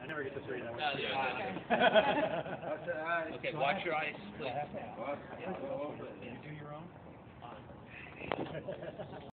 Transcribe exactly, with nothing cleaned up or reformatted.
never get this read. Uh, yeah. Okay, watch your eyes, please. You do your own?